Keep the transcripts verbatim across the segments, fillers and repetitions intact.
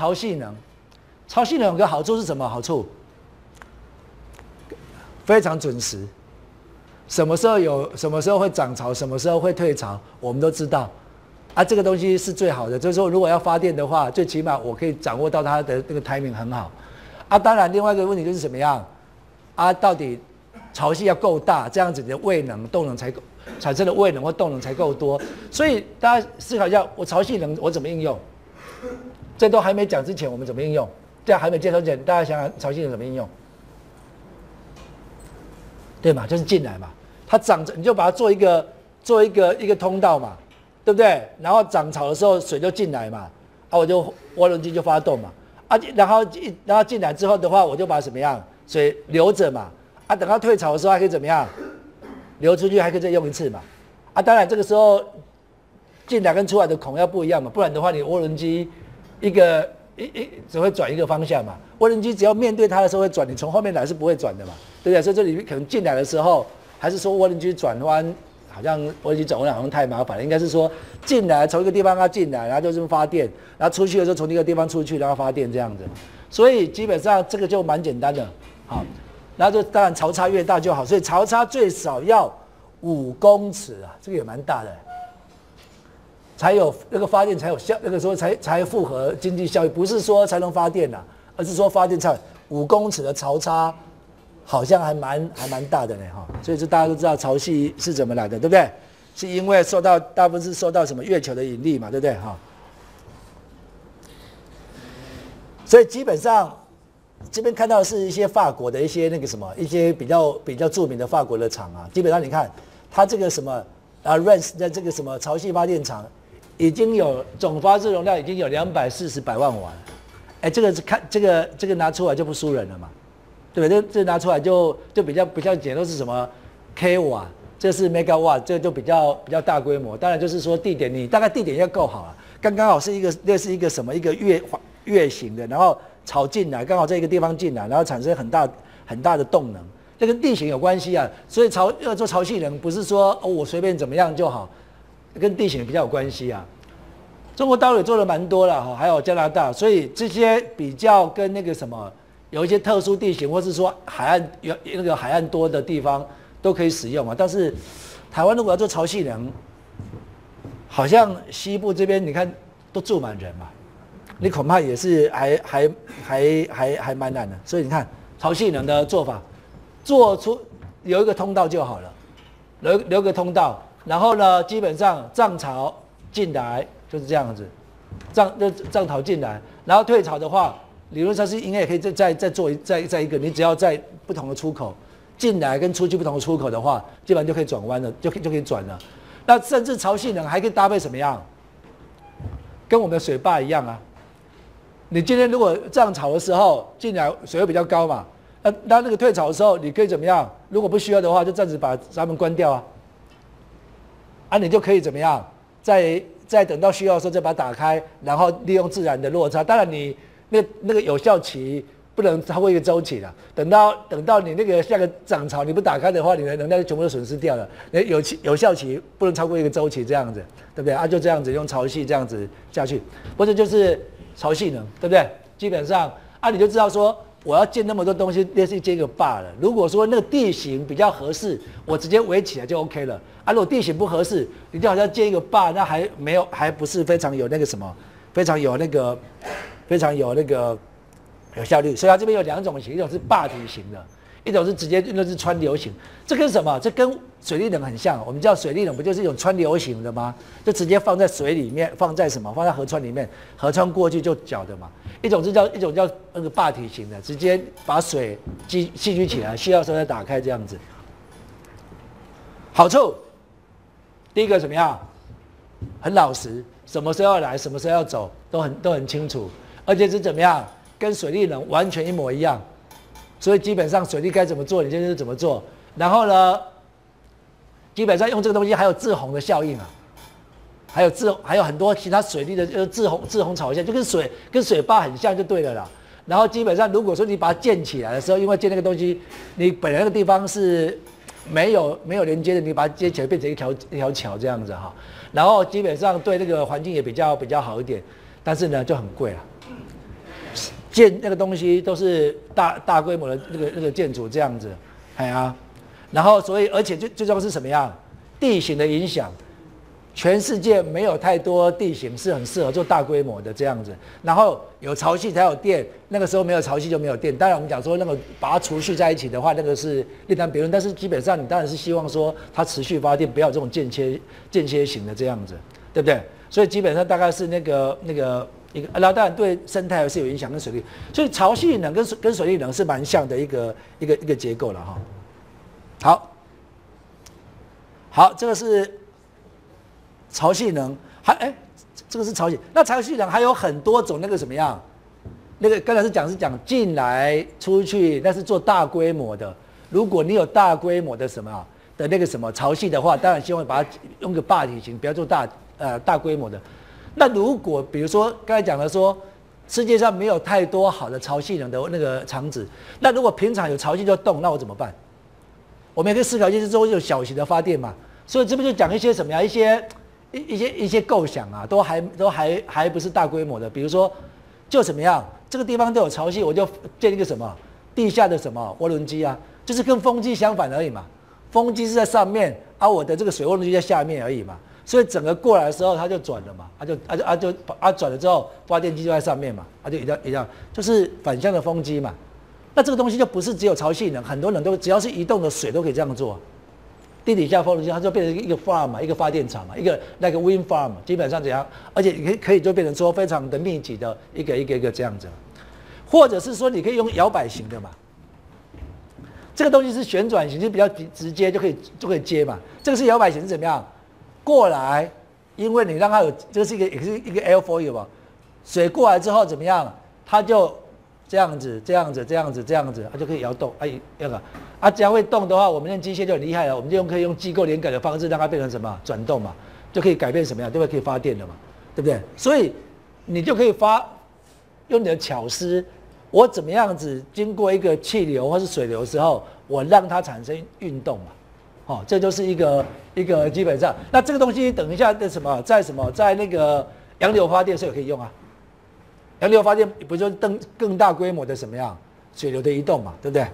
潮汐能，潮汐能有个好处是什么好处？非常准时，什么时候有，什么时候会涨潮，什么时候会退潮，我们都知道。啊，这个东西是最好的，就是说如果要发电的话，最起码我可以掌握到它的那个 timing 很好。啊，当然另外一个问题就是怎么样？啊，到底潮汐要够大，这样子你的位能、动能才够产生的位能或动能才够多。所以大家思考一下，我潮汐能我怎么应用？这都还没讲之前，我们怎么应用？这样还没介绍之前，大家想想潮汐能怎么应用？对嘛，就是进来嘛，它涨着你就把它做一个做一个一个通道嘛，对不对？然后涨潮的时候水就进来嘛，啊，我就涡轮机就发动嘛，啊，然后然后进来之后的话，我就把什么样水留着嘛，啊，等它退潮的时候还可以怎么样？流出去还可以再用一次嘛，啊，当然这个时候进来跟出来的孔要不一样嘛，不然的话你涡轮机一个一一只会转一个方向嘛，涡轮机只要面对它的时候会转，你从后面来是不会转的嘛，对不对？所以这里面可能进来的时候，还是说涡轮机转弯，好像涡轮机转弯好像太麻烦了，应该是说进来从一个地方它进来，然后就是发电，然后出去的时候从那个地方出去，然后发电这样子，所以基本上这个就蛮简单的，好，然后就当然潮差越大就好，所以潮差最少要五公尺啊，这个也蛮大的。才有那个发电才有效，那个时候才才符合经济效益，不是说才能发电呐、啊，而是说发电才五公尺的潮差，好像还蛮还蛮大的呢哈。所以这大家都知道潮汐是怎么来的，对不对？是因为受到大部分是受到什么月球的引力嘛，对不对哈？所以基本上这边看到的是一些法国的一些那个什么一些比较比较著名的法国的厂啊，基本上你看它这个什么啊 Reims 的这个什么潮汐发电厂。已经有总发射容量已经有两百四十百万瓦了，哎，这个是看这个这个拿出来就不输人了嘛，对不对？这这拿出来就就比较比较简，都是什么 K 瓦，这是 mega 瓦，这就比较比较大规模。当然就是说地点你大概地点要够好啊，刚刚好是一个类似一个什么一个月月形的，然后潮进来，刚好在一个地方进来，然后产生很大很大的动能，这跟地形有关系啊。所以潮要做潮汐能，不是说哦我随便怎么样就好。跟地形比较有关系啊，中国大陆也做了蛮多了哈，还有加拿大，所以这些比较跟那个什么有一些特殊地形，或是说海岸有那个海岸多的地方都可以使用啊。但是台湾如果要做潮汐能，好像西部这边你看都住满人嘛，你恐怕也是还还还还还蛮难的。所以你看潮汐能的做法，做出留一个通道就好了，留留个通道。然后呢，基本上涨潮进来就是这样子，涨就涨潮进来，然后退潮的话，理论上是应该也可以再再再做再再一个，你只要在不同的出口进来跟出去不同的出口的话，基本上就可以转弯了，就可以就可以转了。那甚至潮汐能还可以搭配什么样？跟我们的水坝一样啊。你今天如果涨潮的时候进来水会比较高嘛，那那那个退潮的时候你可以怎么样？如果不需要的话，就暂时把闸门关掉啊。啊，你就可以怎么样？再再等到需要的时候再把它打开，然后利用自然的落差。当然你那那个有效期不能超过一个周期了。等到等到你那个下个涨潮你不打开的话，你的能量就全部都损失掉了。你有期有效期不能超过一个周期，这样子，对不对？啊，就这样子用潮汐这样子下去，或者就是潮汐能，对不对？基本上啊，你就知道说。我要建那么多东西，类似建一个坝了。如果说那个地形比较合适，我直接围起来就 OK 了。啊，如果地形不合适，你就好像建一个坝，那还没有，还不是非常有那个什么，非常有那个，非常有那个有效率。所以它这边有两种型，一种是坝体型的，一种是直接那是川流型。这跟什么？这跟水力能很像。我们叫水力能，不就是一种川流型的吗？就直接放在水里面，放在什么？放在河川里面，河川过去就搅的嘛。一种是叫一种叫那个坝体型的，直接把水积积聚起来，需要的时候再打开这样子。好处，第一个怎么样？很老实，什么时候要来，什么时候要走，都很都很清楚，而且是怎么样，跟水力能完全一模一样。所以基本上水利该怎么做，你就是怎么做。然后呢，基本上用这个东西还有滞洪的效应啊。还有滞还有很多其他水利的呃滞洪滞洪草线，就跟水跟水坝很像就对了啦。然后基本上如果说你把它建起来的时候，因为建那个东西，你本来那个地方是没有没有连接的，你把它接起来变成一条一条桥这样子哈。然后基本上对那个环境也比较比较好一点，但是呢就很贵了。 建那个东西都是大大规模的那个那个建筑这样子，哎呀，然后所以而且最最重要是什么样？地形的影响。全世界没有太多地形是很适合做大规模的这样子，然后有潮汐才有电，那个时候没有潮汐就没有电。当然我们讲说那个把它储蓄在一起的话，那个是另当别论。但是基本上你当然是希望说它持续发电，不要有这种间歇间歇型的这样子，对不对？所以基本上大概是那个那个一个，然后当然对生态是有影响跟水利，所以潮汐能跟水跟水利能是蛮像的一个一个一个结构了哈。好，好，这个是。潮汐能还哎，这个是潮汐。那潮汐能还有很多种，那个什么样？那个刚才是讲是讲进来出去，那是做大规模的。如果你有大规模的什么的那个什么潮汐的话，当然希望把它用个大体型，不要做大呃大规模的。那如果比如说刚才讲的说，世界上没有太多好的潮汐能的那个场址，那如果平常有潮汐就动，那我怎么办？我们也可以思考一些，说有小型的发电嘛。所以这边就讲一些什么呀？一些。一一些一些构想啊，都还都还还不是大规模的，比如说，就怎么样，这个地方都有潮汐，我就建一个什么地下的什么涡轮机啊，就是跟风机相反而已嘛。风机是在上面，啊，我的这个水涡轮机在下面而已嘛。所以整个过来的时候，它就转了嘛，它就啊就啊就啊转了之后，发电机就在上面嘛，啊就一样一样，就是反向的风机嘛。那这个东西就不是只有潮汐能，很多人都只要是移动的水都可以这样做。地底下风轮机，它就变成一个 farm 嘛，一个发电厂嘛，一个那个 wind farm， 基本上怎样？而且可以可以就变成说非常的密集的一个一个一个这样子，或者是说你可以用摇摆型的嘛，这个东西是旋转型，就比较直接就可以就可以接嘛。这个是摇摆型是怎么样？过来，因为你让它有，这是一个也是一个 airfoil 嘛，水过来之后怎么样？它就这样子这样子这样子这样子，它就可以摇动，哎，那个。啊，只要会动的话，我们用机械就很厉害了。我们就用可以用机构连改的方式，让它变成什么转动嘛，就可以改变什么样，对不对？可以发电的嘛，对不对？所以你就可以发用你的巧思，我怎么样子经过一个气流或是水流的时候，我让它产生运动嘛，哦，这就是一个一个基本上。那这个东西等一下的什么，在什么在那个洋流发电是有可以用啊。洋流发电不就是更更大规模的什么样水流的移动嘛，对不对？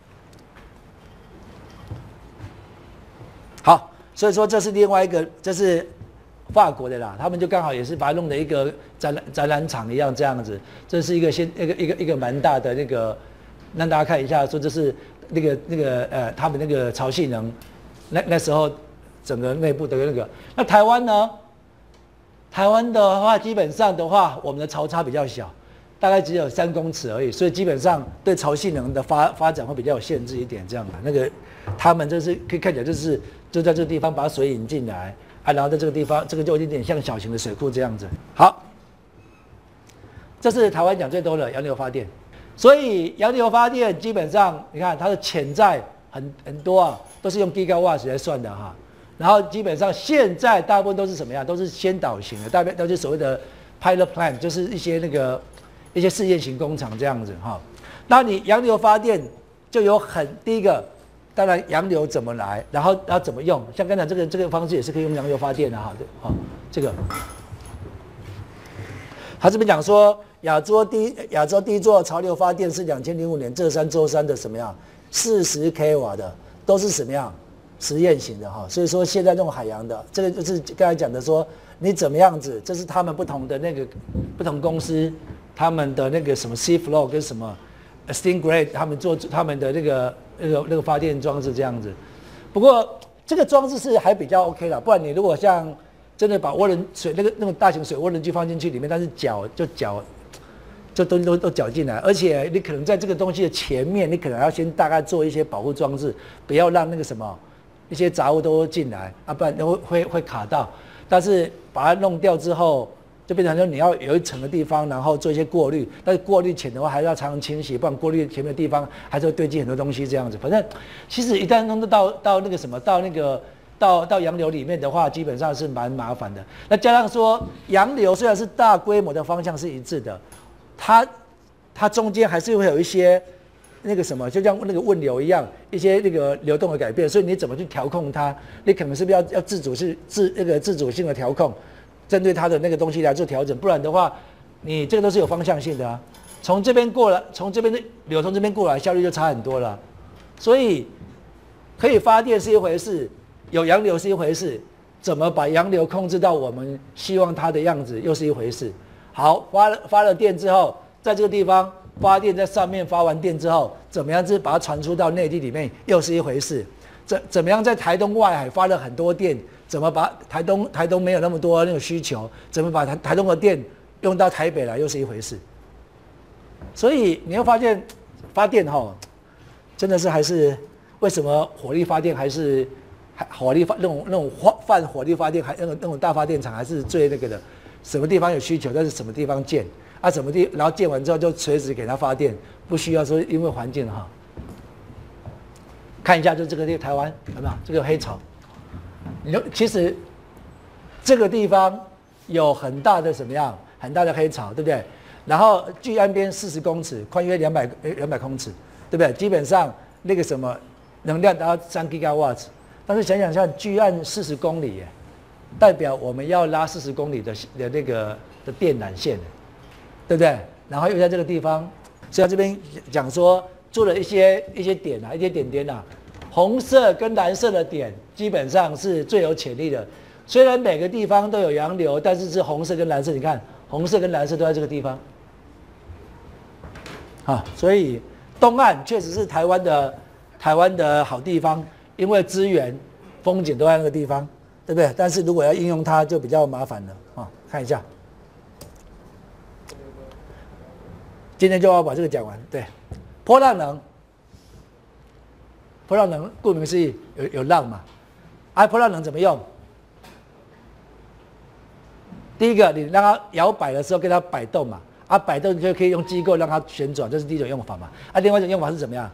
好，所以说这是另外一个，这是法国的啦，他们就刚好也是把它弄的一个展览展览场一样这样子，这是一个先一个一个一个蛮大的那个，让大家看一下，说这是那个那个呃他们那个潮汐能，那那时候整个内部的那个，那台湾呢？台湾的话，基本上的话，我们的潮差比较小，大概只有三公尺而已，所以基本上对潮汐能的发发展会比较有限制一点，这样的那个他们就是可以看起来就是。就在这个地方把水引进来啊，然后在这个地方，这个就有点像小型的水库这样子。好，这是台湾讲最多的洋流发电，所以洋流发电基本上你看它的潜在很很多啊，都是用 gigawatts 来算的哈。然后基本上现在大部分都是什么样？都是先导型的，大概都是所谓的 pilot plant， 就是一些那个一些试验型工厂这样子哈。那你洋流发电就有很第一个。当然，洋流怎么来，然后要怎么用？像刚才这个这个方式也是可以用洋流发电的哈。对，好，这个他这边讲说，亚洲第一亚洲第一座潮流发电是两千零五年浙山舟山的什么样？四十 k 瓦的，都是什么样？实验型的哈。所以说现在用海洋的，这个就是刚才讲的说你怎么样子，这是他们不同的那个不同公司他们的那个什么 Seaflow 跟什么 Stingray 他们做他们的那个。那个那个发电装置这样子，不过这个装置是还比较 OK 啦，不然你如果像真的把涡轮水那个那种大型水涡轮机放进去里面，但是搅就搅，就都都都搅进来，而且你可能在这个东西的前面，你可能要先大概做一些保护装置，不要让那个什么一些杂物都进来啊，不然会会会卡到。但是把它弄掉之后。就变成说你要有一层的地方，然后做一些过滤，但是过滤前的话还是要常常清洗，不然过滤前面的地方还是会堆积很多东西这样子。反正其实一旦弄到到那个什么，到那个到到洋流里面的话，基本上是蛮麻烦的。那加上说洋流虽然是大规模的方向是一致的，它它中间还是会有一些那个什么，就像那个问流一样，一些那个流动的改变，所以你怎么去调控它？你可能是不是要要自主是自那个自主性的调控？针对它的那个东西来做调整，不然的话，你这个都是有方向性的啊。 从这边过来，从这边的流从这边过来，效率就差很多了。所以可以发电是一回事，有洋流是一回事，怎么把洋流控制到我们希望它的样子又是一回事。好，发了发了电之后，在这个地方发电，在上面发完电之后，怎么样子把它传出到内地里面又是一回事。怎怎么样在台东外海发了很多电，怎么把台东台东没有那么多那种需求，怎么把台台东的电用到台北来又是一回事。所以你会发现，发电哈，真的是还是为什么火力发电还是还火力发那种那种泛火力发电还那种那种大发电厂还是最那个的，什么地方有需求，但是什么地方建啊，什么地，然后建完之后就垂直给它发电，不需要说因为环境哈。看一下，就这个地台湾有没有这个黑潮？你就其实这个地方有很大的什么样，很大的黑潮，对不对？然后距岸边四十公尺，宽约两百两百公尺，对不对？基本上那个什么能量达到三 gigawatts， 但是想想看，距岸四十公里耶，代表我们要拉四十公里的的那个的电缆线，对不对？然后又在这个地方，所以他这边讲说做了一些一些点啊，一些点点啊，红色跟蓝色的点基本上是最有潜力的。虽然每个地方都有洋流，但是是红色跟蓝色，你看红色跟蓝色都在这个地方。啊，所以东岸确实是台湾的台湾的好地方，因为资源、风景都在那个地方，对不对？但是如果要应用它，就比较麻烦了啊。看一下，今天就要把这个讲完。对，波浪能，波浪能顾名思义有有浪嘛，啊，波浪能怎么用？第一个，你让它摇摆的时候，给它摆动嘛。啊，摆动就可以用机构让它旋转，这是第一种用法嘛。啊，另外一种用法是怎么样？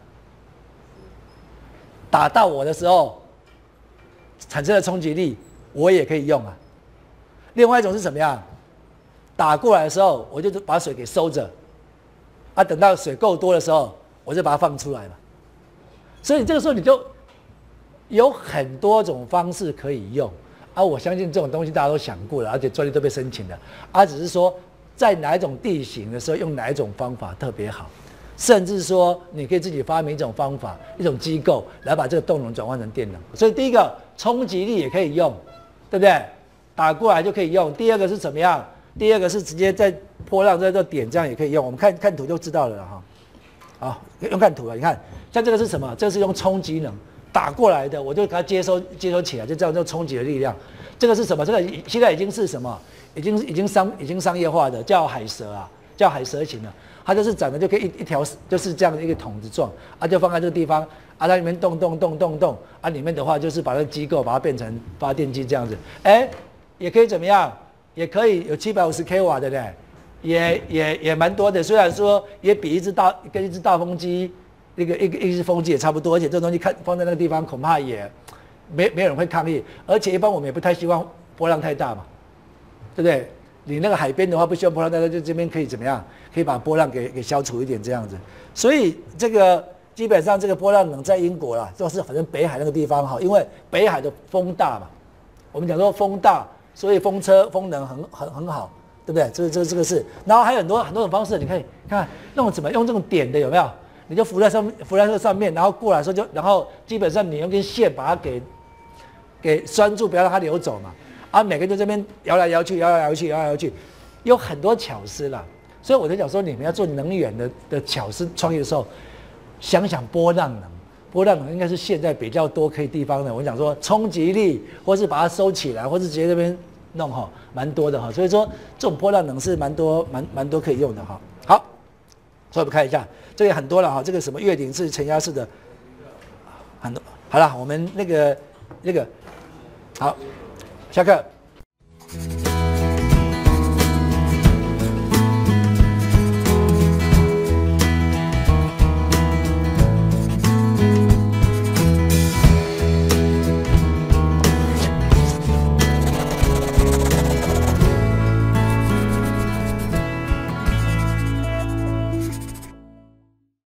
打到我的时候产生的冲击力，我也可以用啊。另外一种是怎么样？打过来的时候，我就把水给收着，啊，等到水够多的时候，我就把它放出来嘛。所以这个时候你就有很多种方式可以用啊。我相信这种东西大家都想过了，而且专利都被申请了，啊，只是说。在哪一种地形的时候用哪一种方法特别好，甚至说你可以自己发明一种方法、一种机构来把这个动能转换成电能。所以第一个冲击力也可以用，对不对？打过来就可以用。第二个是怎么样？第二个是直接在波浪在这点这样也可以用。我们看看图就知道了哈。好，用看图了。你看，像这个是什么？这是用冲击能打过来的，我就给它接收接收起来，就这样就冲击的力量。这个是什么？这个现在已经是什么？已经已经商已经商业化的叫海蛇啊，叫海蛇型的，它就是长得就可以一一条就是这样的一个筒子状啊，就放在这个地方啊，它里面动动动动动啊，里面的话就是把那个机构把它变成发电机这样子，哎，也可以怎么样？也可以有七百五十 k 瓦的嘞，也也也蛮多的，虽然说也比一只大跟一只大风机一个一个一只风机也差不多，而且这东西看放在那个地方恐怕也没没有人会抗议，而且一般我们也不太希望波浪太大嘛。对不对？你那个海边的话，不希望波浪大，就这边可以怎么样？可以把波浪给给消除一点这样子。所以这个基本上这个波浪能在英国啦，就是反正北海那个地方哈，因为北海的风大嘛，我们讲说风大，所以风车风能很很很好，对不对？这个这个这个是，然后还有很多很多种方式，你可以看那种怎么用这种点的有没有？你就浮在上浮在这上面，然后过来的时候就，然后基本上你用根线把它给给拴住，不要让它流走嘛。啊，每个人在这边摇来摇去，摇来摇去，摇来摇去，有很多巧思啦。所以我就讲说，你们要做能源的的巧思创业的时候，想想波浪能，波浪能应该是现在比较多可以地方的。我讲说冲击力，或是把它收起来，或是直接这边弄哈，蛮多的哈。所以说这种波浪能是蛮多蛮蛮多可以用的哈。好，所以我们看一下，这个很多了哈。这个什么月顶是承压式的，很多。好了，我们那个那个好。下课。